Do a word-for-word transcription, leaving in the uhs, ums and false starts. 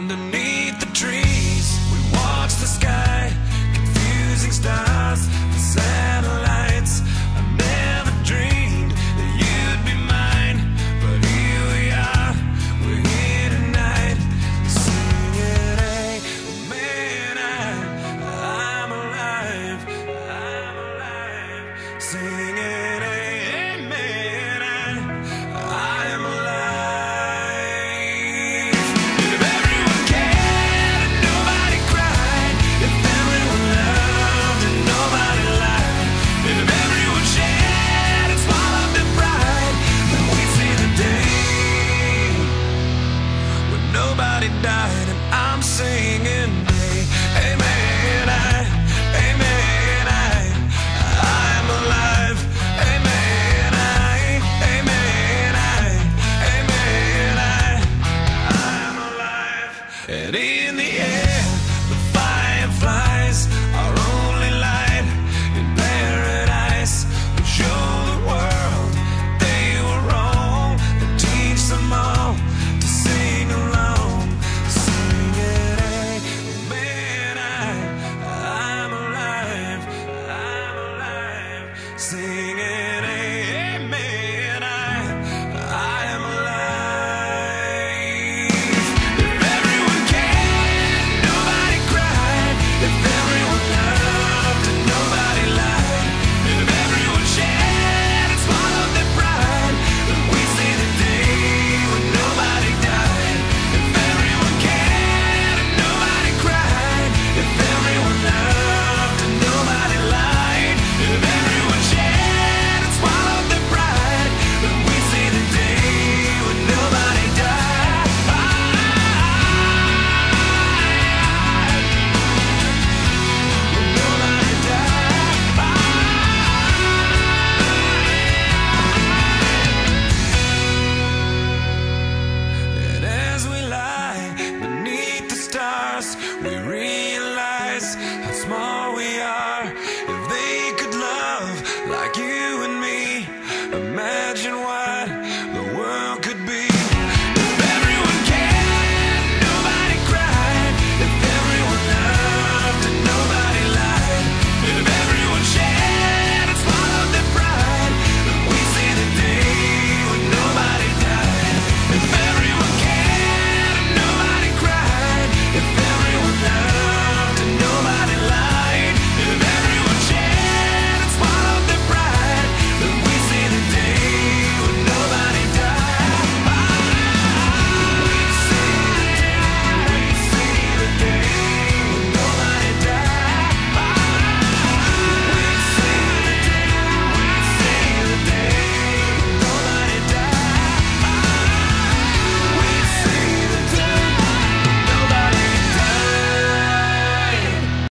underneath the trees. We watch the sky, confusing stars and satellites. I never dreamed that you'd be mine, but here we are, we're here tonight, singing, hey, man, I, I'm alive, I'm alive, singing, hey, man, I, I am alive. If everyone cared and nobody cried, if everyone loved and nobody lied, if everyone shared and swallowed their pride, then we'd see the day when nobody died. And I'm singing, hey, hey man, I, hey man, I, I'm alive. Hey man, I, hey man, I, hey man, I, I'm alive. And in the air, the fireflies, our only light in paradise. We show the world they were wrong and teach them all to sing along, singing, hey, man, I, I'm alive, I'm alive, singing, hey, man, I, I am alive. If everyone cared, nobody cried, if everyone loved and nobody lied, if everyone shared and swallowed their pride, then we'd see the day when nobody died. If everyone cared and nobody cried, if everyone loved and nobody lied, if everyone shared and swallowed their pride, then we'd see the day when nobody died. When nobody died. And as we lie beneath the stars, we realize